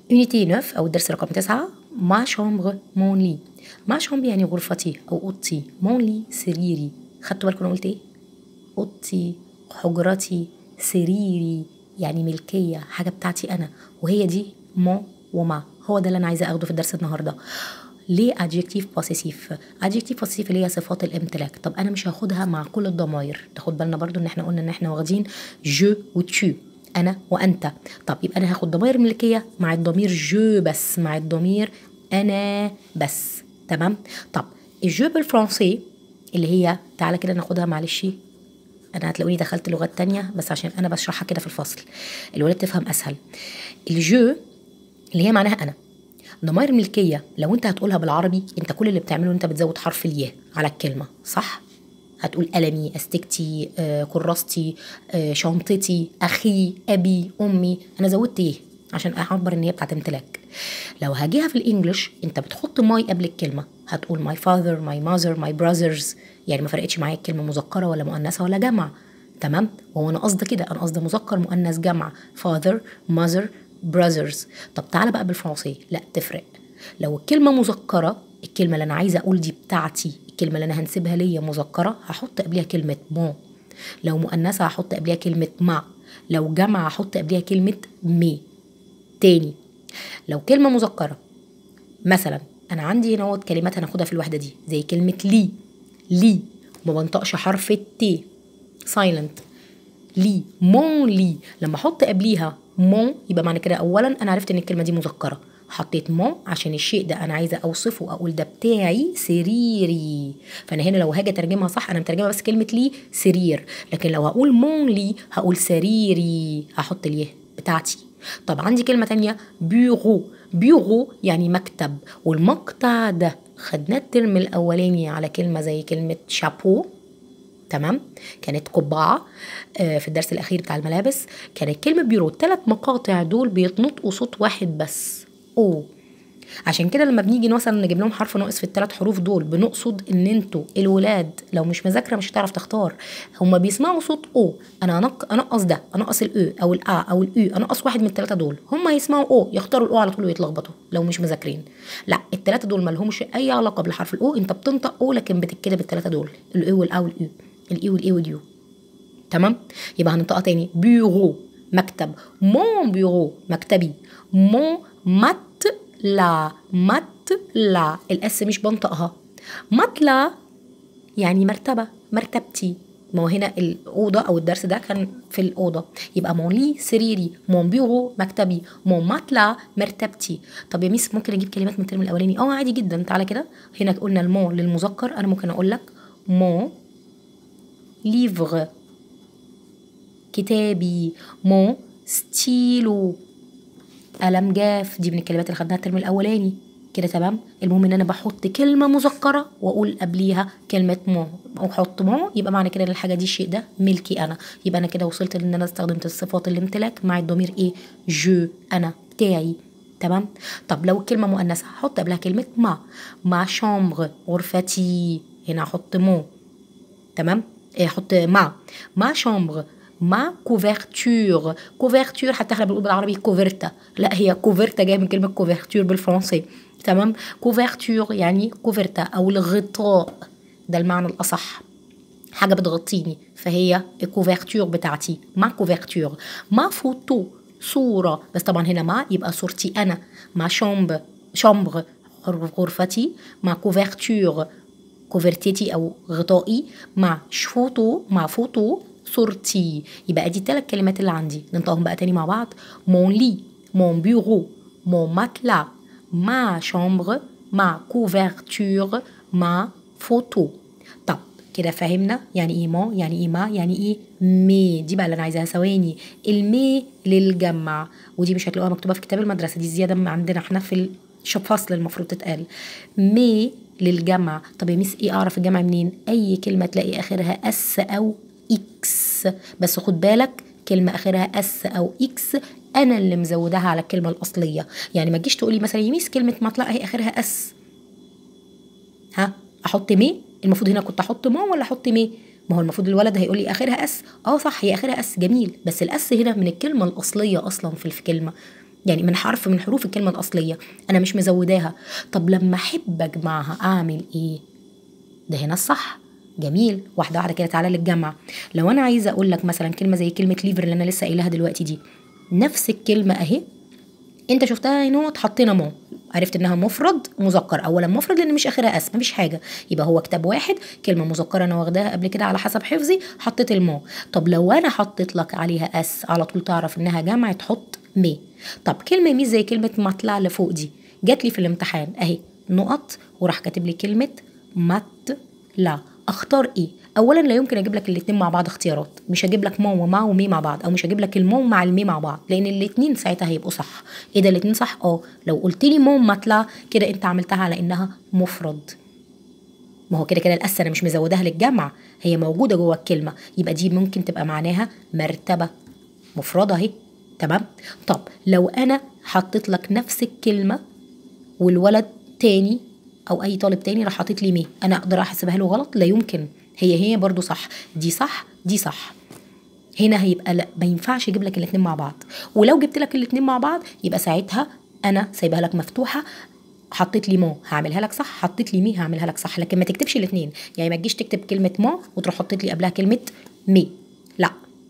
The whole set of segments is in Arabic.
يونيتي 9 أو الدرس رقم 9. ما شامبر مون لي. ما شامبر يعني غرفتي أو أوضتي، مون لي سريري. خدتوا بالكم أنا قلت إيه؟ أوضتي، حجرتي، سريري، يعني ملكية، حاجة بتاعتي أنا، وهي دي مون وما. هو ده اللي أنا عايزة أخده في الدرس النهاردة. ليه adjective possessive؟ adjective possessive اللي هي صفات الامتلاك. طب أنا مش هاخدها مع كل الضمائر، تاخد بالنا برضو إن إحنا قلنا إن إحنا واخدين جو وتشو، أنا وأنت. طب يبقى أنا هاخد ضمائر ملكية مع الضمير جو بس، مع الضمير أنا بس، تمام؟ طب الجو بالفرنسي اللي هي، تعالى كده ناخدها معلش، انا هتلاقوني دخلت لغات تانية بس عشان انا بشرحها كده في الفصل الولاد تفهم اسهل. الجو اللي هي معناها انا. ضمائر ملكيه لو انت هتقولها بالعربي، انت كل اللي بتعمله انت بتزود حرف الياء على الكلمه، صح؟ هتقول قلمي، استكتي، كراستي، شنطتي، اخي، ابي، امي. انا زودت ايه عشان اعبر ان هي بتاعت امتلاك. لو هاجيها في الانجليش انت بتحط ماي قبل الكلمه، هتقول ماي فاذر، ماي ماذر، ماي براذرز، يعني ما فرقتش معايا الكلمه مذكره ولا مؤنثه ولا جمع، تمام؟ وهو انا قصدي كده، انا قصدي مذكر مؤنث جمع، father mother brothers. طب تعالى بقى بالفرنسي، لا تفرق. لو الكلمه مذكره، الكلمه اللي انا عايزه اقول دي بتاعتي، الكلمه اللي انا هنسيبها ليا مذكره، هحط قبلها كلمه مون. لو مؤنثه هحط قبلها كلمه ما. لو جمع هحط قبلها كلمه مي. تاني، لو كلمه مذكره مثلا، انا عندي هنا كلمات هناخدها في الوحده دي زي كلمه لي. لي ما بنطقش حرف التي، سايلنت. لي، مون لي، لما احط قبليها مون يبقى معنى كده اولا انا عرفت ان الكلمه دي مذكره، حطيت مون عشان الشيء ده انا عايزه اوصفه، اقول ده بتاعي، سريري. فانا هنا لو هاجي اترجمها صح، انا مترجمه بس كلمه لي سرير، لكن لو هقول مون لي هقول سريري، هحط اليه بتاعتي. طب عندي كلمه تانية بيرو. بيرو يعني مكتب، والمقطع ده خدناه الترم الاولاني على كلمه زي كلمه شابو، تمام؟ كانت قبعة في الدرس الأخير بتاع الملابس. كانت كلمة بيرو، الثلاث مقاطع دول بيتنطقوا صوت واحد بس، أو. عشان كده لما بنيجي مثلا نجيب لهم حرف ناقص في الثلاث حروف دول، بنقصد ان انتوا الولاد لو مش مذاكره مش هتعرف تختار. هما بيسمعوا صوت او، انا انقص ده، انقص الاو او الا او الاو، انقص واحد من الثلاثه دول، هما يسمعوا او يختاروا الاو على طول ويتلخبطوا لو مش مذاكرين. لا، الثلاثه دول ما لهمش اي علاقه بالحرف الاو، انت بتنطق او لكن بتتكتب الثلاثه دول، الاو والاا والاو، الاي والاي واليو، تمام؟ يبقى هننطقها تاني، بيرو مكتب، مون بيرو مكتبي، مون مات لا، مات لا، الاس مش بنطقها. مطلع يعني مرتبة، مرتبتي. ما هو هنا الأوضة أو الدرس ده كان في الأوضة، يبقى مون لي سريري، مون بيرو مكتبي، مون مطلع مرتبتي. طب يا ميس ممكن أجيب كلمات من الترم الأولاني؟ عادي جدا. تعالى كده، هنا قلنا المون للمذكر، أنا ممكن أقول لك مون ليفغ، كتابي، مون ستيلو، قلم جاف. دي من الكلمات اللي خدناها الترم الاولاني كده، تمام؟ المهم ان انا بحط كلمه مذكره واقول قبليها كلمه مون، او احط مون، يبقى معنى كده ان الحاجه دي الشيء ده ملكي انا، يبقى انا كده وصلت ان انا استخدمت الصفات الامتلاك مع الضمير ايه، جو، انا بتاعي، تمام؟ طب لو الكلمه مؤنثه هحط قبلها كلمه ما شامبر، غرفتي، هنا احط مون، تمام؟ احط ما شامبر، ما كوفرتور. كوفرتور حتى احنا بنقول بالعربي كوفرتا، لا هي كوفرتا جايه من كلمه كوفرتور بالفرنسي، تمام؟ كوفرتور يعني كوفرتا او الغطاء، ده المعنى الاصح، حاجه بتغطيني، فهي الكوفرتور بتاعتي، ما كوفرتور. ما فوتو، صوره، بس طبعا هنا ما يبقى صورتي انا، ما شامبر غرفتي، ما كوفرتور كوفرتيتي او غطائي، مع فوتو صورتي. يبقى دي الثلاث كلمات اللي عندي، ننطقهم بقى تاني مع بعض، مون لي، مون بيرو، مون ماتلا، ما شامبر، ما كوفرتور، ما فوتو. طب كده فهمنا يعني ايه مون، يعني ايه ما، يعني ايه مي. دي بقى اللي انا عايزاها، ثواني، المي للجمع، ودي مش هتلاقوها مكتوبه في كتاب المدرسه، دي زياده عندنا احنا في فصل المفروض تتقال، مي للجمع. طب يا ميس ايه اعرف الجمع منين؟ اي كلمه تلاقي اخرها اس او اكس، بس خد بالك كلمه اخرها اس او اكس انا اللي مزودها على الكلمه الاصليه. يعني ما تجيش تقولي مثلا يا ميس كلمه مطلع اهي اخرها اس، احط مي؟ المفروض هنا كنت احط ما ولا احط مي؟ ما هو المفروض الولد هيقول لي اخرها اس، صح هي اخرها اس، جميل، بس الاس هنا من الكلمه الاصليه اصلا في الكلمه، يعني من حرف من حروف الكلمة الأصلية، أنا مش مزوداها. طب لما أحب أجمعها أعمل إيه؟ ده هنا الصح. جميل، واحدة واحدة كده تعالى للجمع. لو أنا عايزة أقول لك مثلا كلمة زي كلمة ليفر اللي أنا لسه قايلها دلوقتي دي، نفس الكلمة أهي، أنت شفتها هنا حطينا مو، عرفت انها مفرد مذكر. اولا مفرد لان مش اخرها اس، مفيش حاجه، يبقى هو كتاب واحد، كلمه مذكره انا واخداها قبل كده على حسب حفظي، حطيت المو. طب لو انا حطيت لك عليها اس على طول تعرف انها جمع، تحط مي. طب كلمه مي زي كلمه مطلع اللي فوق دي، جات لي في الامتحان اهي نقط وراح كاتب لي كلمه مت لا. اختار ايه؟ اولا لا يمكن اجيب لك الاثنين مع بعض اختيارات، مش هجيب لك مو ومع ومي مع بعض، او مش هجيب لك المو مع المي مع بعض، لان الاثنين ساعتها هيبقوا صح. ايه ده الاثنين صح؟ لو قلت لي مو مطلع كده انت عملتها على انها مفرد. ما هو كده كده الاس انا مش مزوداها للجمع، هي موجوده جوه الكلمه، يبقى دي ممكن تبقى معناها مرتبه مفرده اهي. تمام. طب لو انا حطيت لك نفس الكلمه والولد تاني او اي طالب تاني راح حاطط لي مي، انا اقدر احسبها له غلط؟ لا يمكن، هي برضو صح، دي صح دي صح. هنا هيبقى لا، ما ينفعش اجيب لك الاثنين مع بعض. ولو جبت لك الاثنين مع بعض يبقى ساعتها انا سايبها لك مفتوحه، حطيت لي مو هعملها لك صح، حطيت لي مي هعملها لك صح، لكن ما تكتبش الاثنين. يعني ما تجيش تكتب كلمه مو وتروح حطيت لي قبلها كلمه مي، لا،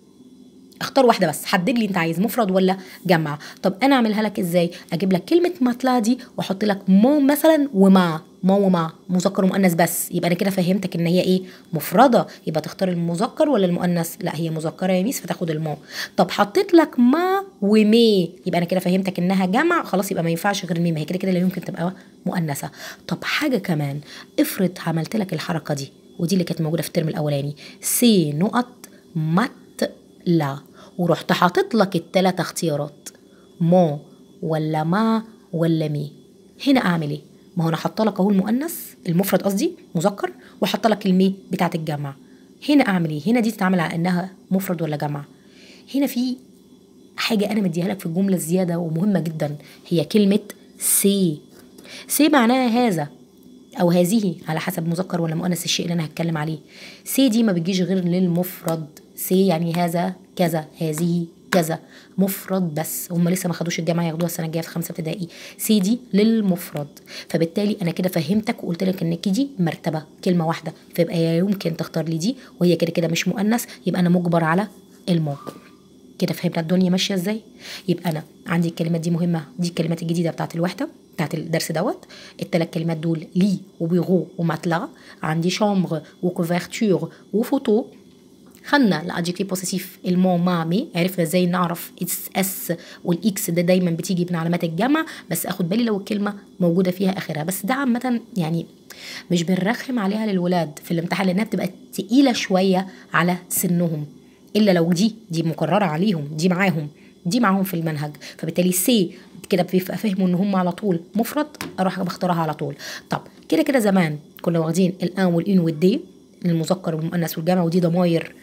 اختار واحده بس، حدد لي انت عايز مفرد ولا جمع. طب انا اعملها لك ازاي؟ اجيب لك كلمه مطلع دي واحط لك مو مثلا ومع، مو ومع مذكر ومؤنث بس، يبقى انا كده فهمتك ان هي ايه؟ مفرده. يبقى تختار المذكر ولا المؤنث؟ لا هي مذكره يا ميس فتاخد المو. طب حطيت لك مع ومي، يبقى انا كده فهمتك انها جمع، خلاص يبقى ما ينفعش غير الميم، هي كده كده لا يمكن تبقى مؤنثه. طب حاجه كمان، افرض عملت لك الحركه دي، ودي اللي كانت موجوده في الترم الاولاني، سي نقط مت لا، ورحت حاطط لك الثلاث اختيارات مو ولا ما ولا مي، هنا اعمل ايه؟ ما هو انا حاطه لك اهو المؤنث المفرد قصدي مذكر، وحاطه لك المي بتاعه الجمع، هنا اعمل ايه؟ هنا دي تتعامل على انها مفرد ولا جمع. هنا في حاجه انا مديها لك في الجمله الزياده ومهمه جدا، هي كلمه سي. سي معناها هذا او هذه على حسب مذكر ولا مؤنث الشيء اللي انا هتكلم عليه. سي دي ما بتجيش غير للمفرد، سي يعني هذا كذا، هذه كذا، مفرد بس. هم لسه ما خدوش الجامعه، ياخدوها السنه الجايه في 5 ابتدائي. سي دي للمفرد، فبالتالي انا كده فهمتك وقلت لك ان دي مرتبه كلمه واحده، فيبقى يمكن تختار لي دي، وهي كده كده مش مؤنث، يبقى انا مجبر على المو. كده فهمنا الدنيا ماشيه ازاي؟ يبقى انا عندي الكلمات دي مهمه، دي الكلمات الجديده بتاعت الوحده بتاعت الدرس دوت. الثلاث كلمات دول لي وبيغو وماتلا. عندي شامبر وكوفرتور وفوتو. خدنا الادجكتيف بوسيسيف المو مامي، عرفنا ازاي نعرف اس والاكس ده دايما بتيجي من علامات الجمع، بس اخد بالي لو الكلمه موجوده فيها اخرها. بس ده عامه يعني مش بنرخم عليها للولاد في الامتحان، لانها بتبقى تقيله شويه على سنهم، الا لو دي مكرره عليهم، دي معاهم في المنهج، فبالتالي سي كده بيبقى فهموا ان هم على طول مفرد، اروح بختارها على طول. طب كده كده زمان كنا واخدين الان والان والدي للمذكر والمؤنث والجمع، ودي ضماير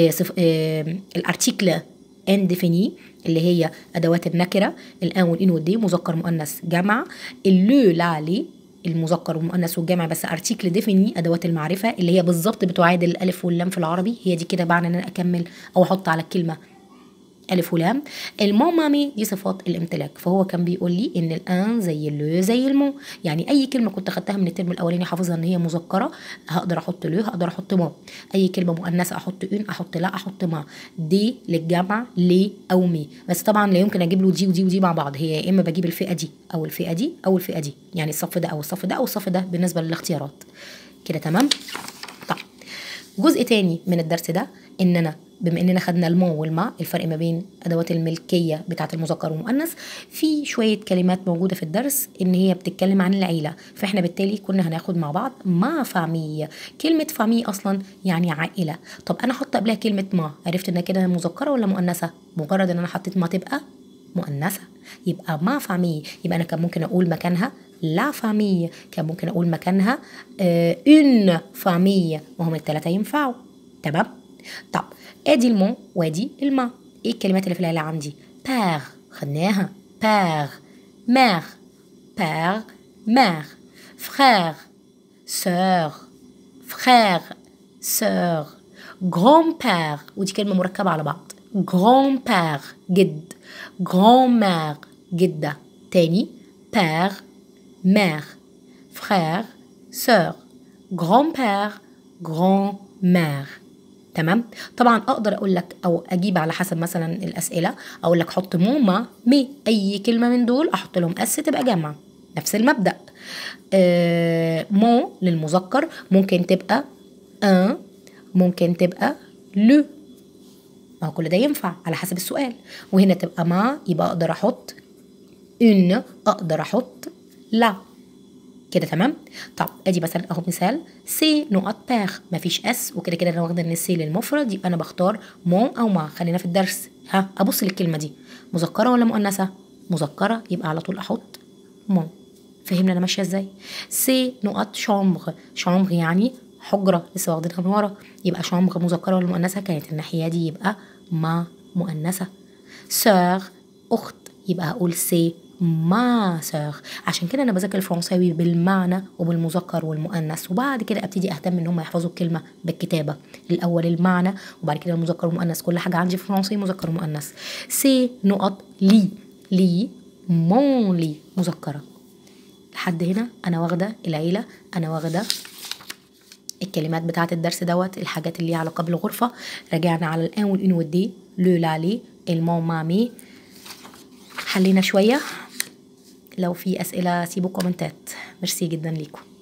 الارتيكل انديفيني اللي هي ادوات النكره، الان والان والدي مذكر مؤنث جمع. اللو لالي المذكر والمؤنث والجمع بس ارتيكل ديفيني ادوات المعرفه اللي هي بالظبط بتعادل الالف واللام في العربي، هي دي كده معنى ان انا اكمل او احط على الكلمه الف ولام. المو مامي دي صفات الامتلاك، فهو كان بيقول لي ان الان زي اللو زي المو، يعني اي كلمه كنت خدتها من الترم الاولاني حافظها ان هي مذكره هقدر احط لو، هقدر احط مو. اي كلمه مؤنثه احط ان، احط لا، احط ما. دي للجمع لي او مي، بس طبعا لا يمكن اجيب له دي ودي ودي مع بعض، هي يا اما بجيب الفئه دي او الفئه دي او الفئه دي، يعني الصف ده او الصف ده او الصف ده بالنسبه للاختيارات. كده تمام. طب جزء تاني من الدرس ده، ان انا بما اننا خدنا المو والما، الفرق ما بين ادوات الملكيه بتاعه المذكر والمؤنث، في شويه كلمات موجوده في الدرس ان هي بتتكلم عن العيله، فاحنا بالتالي كنا هناخد مع بعض ما فامي. كلمه فامي اصلا يعني عائله. طب انا حط قبلها كلمه ما، عرفت انها كده مذكره ولا مؤنثه؟ مجرد ان انا حطيت ما تبقى مؤنثه، يبقى ما فامي. يبقى انا كان ممكن اقول مكانها لا فامي، كان ممكن اقول مكانها اون فامي، وهم الثلاثه ينفعوا. تمام. طب ادي المو وادي الما، ايه الكلمات اللي في العيله عندي؟ بير خدناها، بير، مير، بير مير، فرير سور، فرير سور، غران بير، ودي كلمه مركبه على بعض، غران بير جد، غران مير جدة. تاني père mère frère sœur grand-père grand-mère. تمام. طبعا اقدر اقول لك او اجيب على حسب مثلا الاسئله، اقول لك حط ماما مي، اي كلمه من دول احط لهم اس تبقى جمع، نفس المبدا. مون للمذكر ممكن تبقى ان، ممكن تبقى لو، ما هو كل ده ينفع على حسب السؤال. وهنا تبقى ما، يبقى اقدر احط ان، اقدر احط لا كده. تمام. طب ادي مثلا اهو مثال سي نقط بير، مفيش اس، وكده كده انا واخده ان السي للمفرد، يبقى انا بختار مون او ما. خلينا في الدرس، ها ابص للكلمه دي مذكره ولا مؤنثه؟ مذكره، يبقى على طول احط مون. فهمنا انا ماشيه ازاي؟ سي نقط شامبر، شامبر يعني حجره، لسه واخدينها من ورا، يبقى شامبر مذكره ولا مؤنثه؟ كانت الناحيه دي، يبقى ما مؤنثه. سور اخت، يبقى هقول سي ما سور. عشان كده انا بذاكر الفرنساوي بالمعنى وبالمذكر والمؤنث، وبعد كده ابتدي اهتم ان هم يحفظوا الكلمه بالكتابه. الاول المعنى وبعد كده المذكر والمؤنث، كل حاجه عندي في الفرنسي مذكر ومؤنث. سي نقط لي، لي مون لي مذكره. لحد هنا انا واخده العيله، انا واخده الكلمات بتاعه الدرس دوت، الحاجات اللي ليها علاقه بالغرفه. راجعنا على الان والان والدي، لو لالي المون مامي، حلينا شويه. لو في اسئله سيبوا كومنتات. ميرسي جدا ليكم.